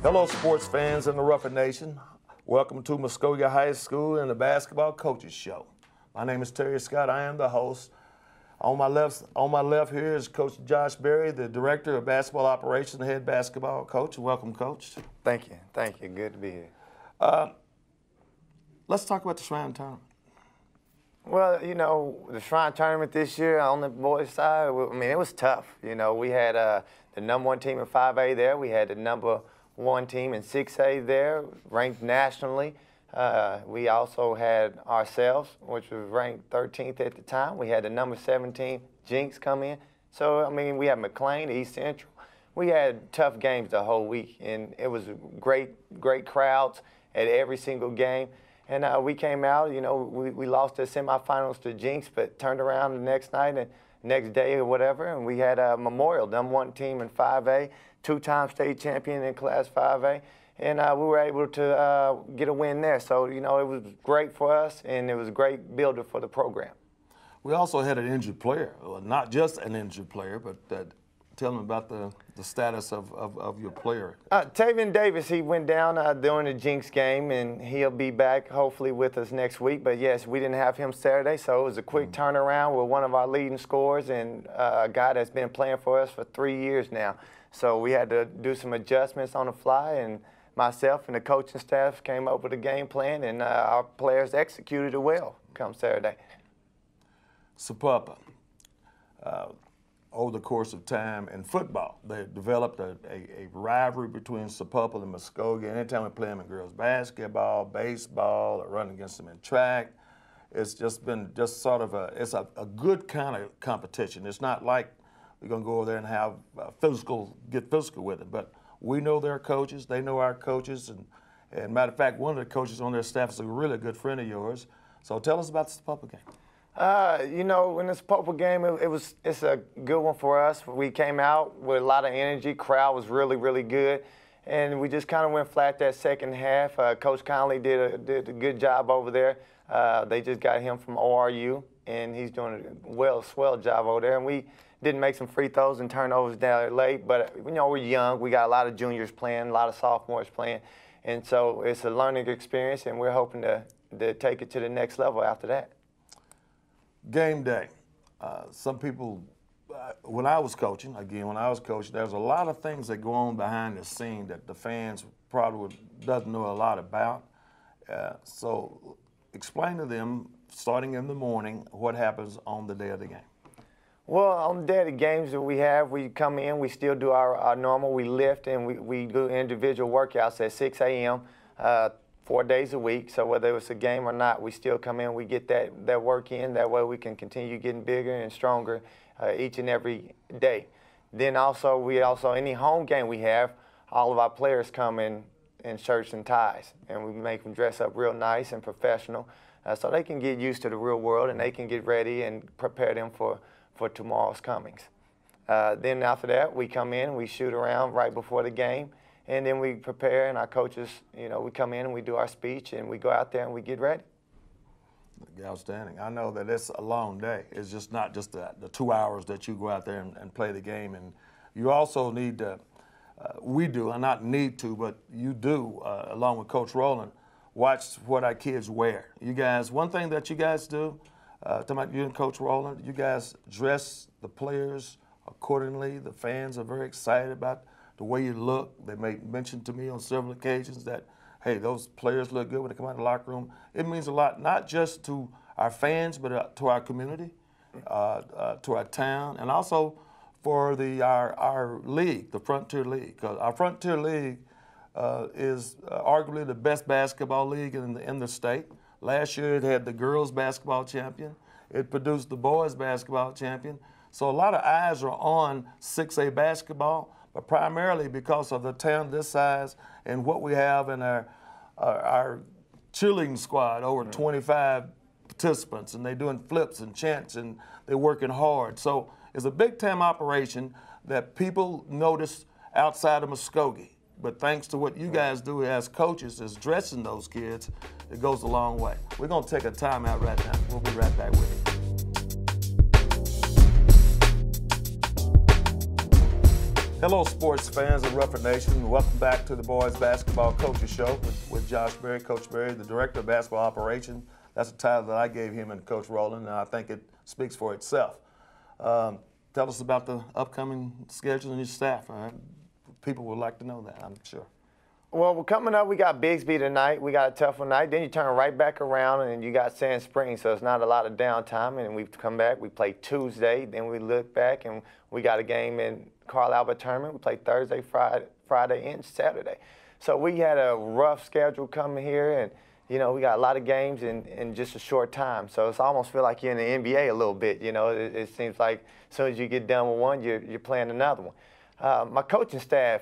Hello, sports fans in the Rougher Nation. Welcome to Muskogee High School and the Basketball Coaches Show. My name is Terry Scott. I am the host. On my left here is Coach Josh Berry, the Director of Basketball Operations, head basketball coach. Welcome, Coach. Thank you. Thank you. Good to be here. Let's talk about the Shrine Tournament. Well, you know, the Shrine Tournament this year on the boys' side, I mean, it was tough. You know, we had the #1 team in 5A there. We had the #1 team in 6A there, ranked nationally. We also had ourselves, which was ranked 13th at the time. We had the #17 Jinx come in. So, I mean, we had McLean, East Central. We had tough games the whole week, and it was great crowds at every single game. And we came out, you know, we lost the semifinals to Jinx, but turned around the next night and next day or whatever, and we had a Memorial, #1 team in 5A, 2-time state champion in Class 5A, and we were able to get a win there. So, you know, it was great for us, and it was a great builder for the program. We also had an injured player, well, not just an injured player, but tell them about the status of your player. Tavian Davis, he went down during the Jinx game, and he'll be back hopefully with us next week. But, yes, we didn't have him Saturday, so it was a quick turnaround with one of our leading scorers and a guy that's been playing for us for 3 years now. So we had to do some adjustments on the fly, and myself and the coaching staff came up with a game plan, and our players executed it well come Saturday. Sapulpa. Over the course of time in football, they developed a rivalry between Sapulpa and Muskogee. Anytime we play them in girls basketball, baseball, or run against them in track, it's just been sort of a good kind of competition. It's not like we're going to go over there and have get physical with it, but we know their coaches, they know our coaches, and matter of fact, one of the coaches on their staff is a really good friend of yours. So tell us about the Sapulpa game. You know, in this Sapulpa game, it's a good one for us. We came out with a lot of energy. Crowd was really good, and we just kind of went flat that second half. Coach Conley did a good job over there. They just got him from ORU, and he's doing a swell job over there. And we didn't make some free throws and turnovers down late, but you know, we're young. We got a lot of juniors playing, a lot of sophomores playing, and so it's a learning experience, and we're hoping to take it to the next level after that. Game day. Some people, when I was coaching, there's a lot of things that go on behind the scene that the fans probably doesn't know a lot about. So explain to them, starting in the morning, what happens on the day of the game. Well, on the day of the games that we come in, we still do our normal, we lift, and we do individual workouts at 6 a.m., 4 days a week. So whether it's a game or not, we still come in, we get that work in. That way we can continue getting bigger and stronger each and every day. Then also, any home game we have, all of our players come in shirts and ties, and we make them dress up real nice and professional so they can get used to the real world and they can get ready and prepare them for tomorrow's comings. Then after that, we come in, we shoot around right before the game, and then we prepare, and our coaches, you know, we come in and we do our speech, and we go out there and we get ready. Outstanding. I know that it's a long day. It's just not just the 2 hours that you go out there and play the game. And you also need to, we do, and not need to, but you do, along with Coach Rowland, watch what our kids wear. You guys, one thing that you guys do, talking about you and Coach Rowland, you guys dress the players accordingly. The fans are very excited about the way you look. They mention to me on several occasions that, hey, those players look good when they come out of the locker room. It means a lot, not just to our fans, but to our community, to our town, and also for our league, the Frontier League. Because our Frontier League is arguably the best basketball league in the state. Last year it had the girls basketball champion. It produced the boys basketball champion. So a lot of eyes are on 6A basketball, but primarily because of the town this size and what we have in our cheerleading squad, over 25 participants, and they're doing flips and chants, and they're working hard. So it's a big-time operation that people notice outside of Muskogee. But thanks to what you guys do as coaches, is dressing those kids, it goes a long way. We're going to take a time out right now. We'll be right back with you. Hello, sports fans of Rougher Nation. Welcome back to the Boys Basketball Coaches Show with Josh Berry, Coach Berry, the Director of Basketball Operations. That's the title that I gave him and Coach Rowland, and I think it speaks for itself. Tell us about the upcoming schedule and your staff. People would like to know that, I'm sure. Well, we're coming up. We got Bigsby tonight. We got a tough one tonight. Then you turn right back around, and you got Sand Springs, so it's not a lot of downtime. And we come back. We play Tuesday. Then we look back, and we got a game in Carl Albert Tournament. We play Thursday, Friday, and Saturday. So we had a rough schedule coming here, and we got a lot of games in just a short time. So it's almost feel like you're in the NBA a little bit. It seems like as soon as you get done with one, you're playing another one. My coaching staff,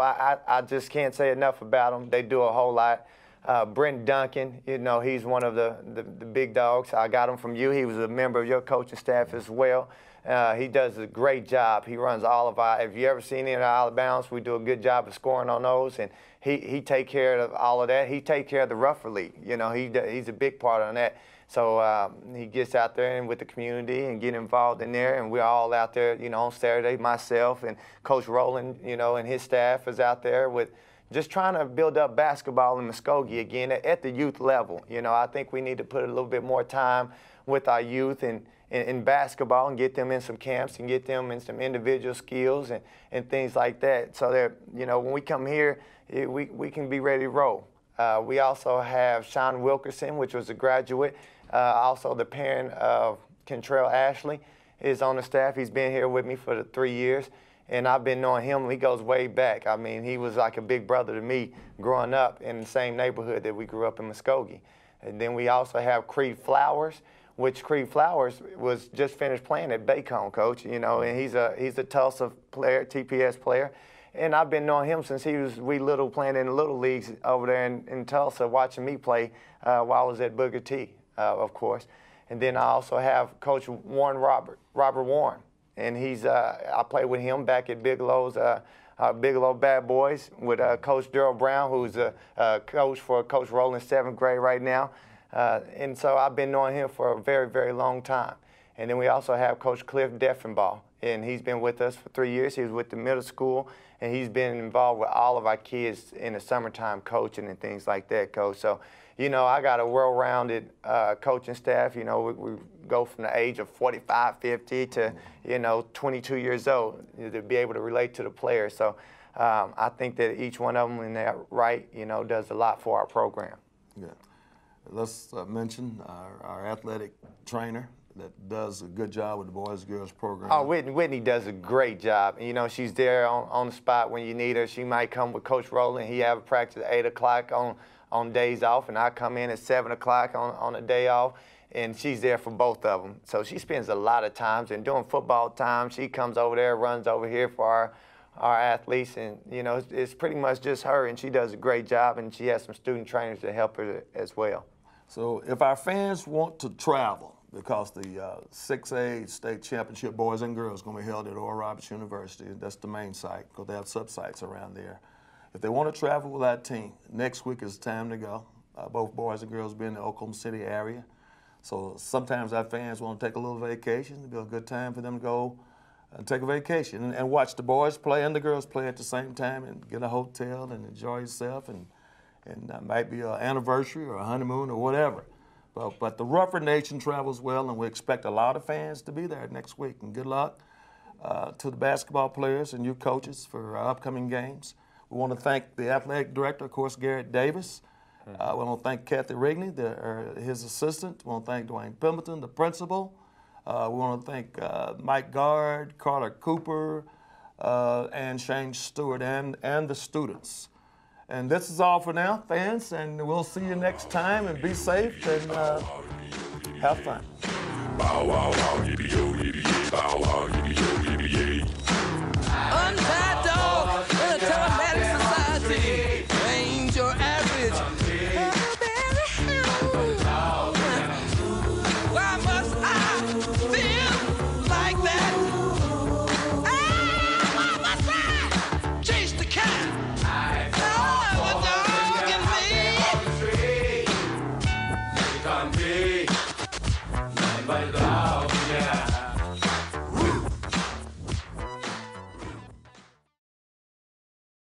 I just can't say enough about them. They do a whole lot. Brent Duncan, he's one of the big dogs. I got him from you. He was a member of your coaching staff as well. He does a great job. He runs all of our, if you ever seen any of our Alabamas, we do a good job of scoring on those, and he take care of all of that. He take care of the Rougher League. He's a big part on that. So he gets out there and with the community and get involved in there, and we're all out there, on Saturday. Myself and Coach Rowland, and his staff is out there with just trying to build up basketball in Muskogee again at the youth level. I think we need to put a little bit more time with our youth in basketball and get them in some camps and get them in some individual skills and things like that. So that, when we come here, we can be ready to roll. We also have Sean Wilkerson, which was a graduate. Also, the parent of Kentrell Ashley is on the staff. He's been here with me for the 3 years, and I've been knowing him. He goes way back. I mean, he was like a big brother to me growing up in the same neighborhood that we grew up in Muskogee. And then we also have Creed Flowers, which Creed Flowers was just finished playing at Bacon, Coach. And he's a Tulsa player, TPS player. And I've been knowing him since he was little playing in the little leagues over there in Tulsa, watching me play while I was at Booker T, of course. And then I also have Coach Robert Warren, and I played with him back at Bigelow's Bigelow Bad Boys with Coach Darrell Brown, who's a coach for Coach Rowland, 7th grade right now. And so I've been knowing him for a very, very long time. And then we also have Coach Cliff Deffenbaugh, and he's been with us for 3 years. He was with the middle school, and he's been involved with all of our kids in the summertime coaching and things like that, Coach. So, I got a well-rounded coaching staff. We go from the age of 45, 50 to, 22 years old to be able to relate to the players. So I think that each one of them in that right, does a lot for our program. Yeah. Let's mention our athletic trainer that does a good job with the boys and girls program. Oh, Whitney does a great job. She's there on the spot when you need her. She might come with Coach Rowland. He have a practice at 8 o'clock on days off, and I come in at 7 o'clock on a day off, and she's there for both of them. So she spends a lot of times, and during football time, she comes over there, runs over here for our athletes, and it's pretty much just her, and she does a great job, and she has some student trainers to help her as well. So if our fans want to travel, because the 6A state championship boys and girls is going to be held at Oral Roberts University, that's the main site, because they have sub-sites around there. If they want to travel with that team, next week is the time to go. Both boys and girls be in the Oklahoma City area. So sometimes our fans want to take a little vacation. It'll be a good time for them to go and take a vacation and watch the boys play and the girls play at the same time and get a hotel and enjoy yourself, and might be an anniversary or a honeymoon or whatever. But the Rougher Nation travels well, and we expect a lot of fans to be there next week. And good luck to the basketball players and you coaches for our upcoming games. We want to thank the athletic director, of course, Garrett Davis. We want to thank Kathy Rigney, his assistant. We want to thank Dwayne Pimbleton, the principal. We want to thank Mike Gard, Carter Cooper, and Shane Stewart, and the students. And this is all for now, fans, and we'll see you next time, and be safe and have fun. Bow wow wow, yippee yo, yippee bow wow, yippee yo, yippee untied dog in a telematic society ain't your average. Why must I feel like that? Why must I chase the cat? Bye.